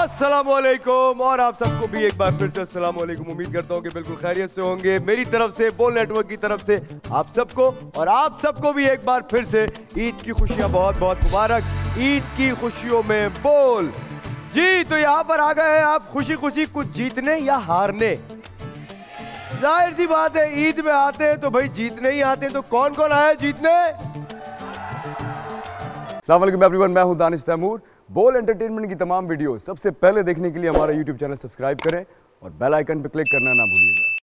अस्सलाम वालेकुम और आप सबको भी एक बार फिर से अस्सलाम वालेकुम। उम्मीद करता हूँ कि बिल्कुल खैरियत से होंगे। मेरी तरफ से बोल नेटवर्क की तरफ से आप सबको और आप सबको भी एक बार फिर से ईद की खुशियाँ बहुत बहुत मुबारक। ईद की खुशियों में बोल जी। तो यहाँ पर आ गए हैं आप खुशी खुशी कुछ जीतने या हारने। जाहिर सी बात है ईद में आते हैं तो भाई जीतने ही आते हैं। तो कौन कौन आया है जीतने? अस्सलाम वालेकुम एवरीवन, मैं हूं दानिश तैमूर। बोल एंटरटेनमेंट की तमाम वीडियो सबसे पहले देखने के लिए हमारा यूट्यूब चैनल सब्सक्राइब करें और बेल आइकन पर क्लिक करना ना भूलिएगा।